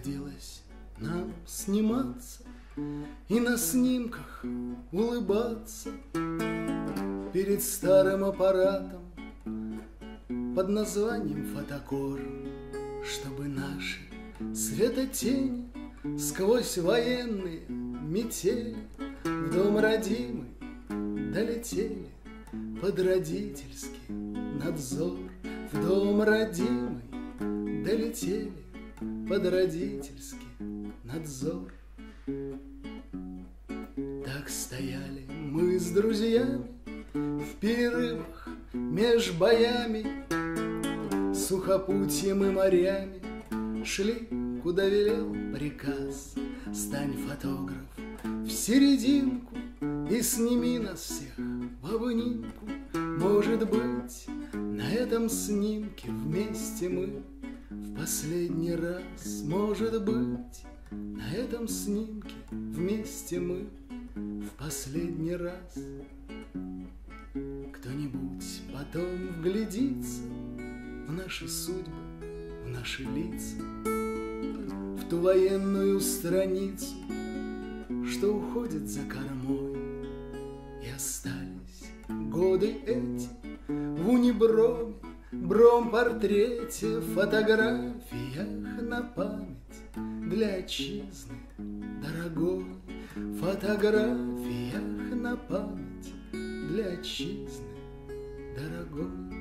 Приходилось нам сниматься и на снимках улыбаться перед старым аппаратом под названием фотокор, чтобы наши светотени сквозь военные метели в дом родимый долетели под родительский надзор. В дом родимый долетели под родительский надзор. Так стояли мы с друзьями в перерывах меж боями, сухопутьем и морями, шли, куда велел приказ. Стань, фотограф, в серединку и сними нас всех в обнимку. Может быть, на этом снимке вместе мы в последний раз. Может быть, на этом снимке вместе мы в последний раз. Кто-нибудь потом вглядится в наши судьбы, в наши лица, в ту военную страницу, что уходит за кормой. И остались годы эти в униброме, бромпортрете, фотографиях на память для отчизны дорогой. Фотографиях на память для отчизны дорогой.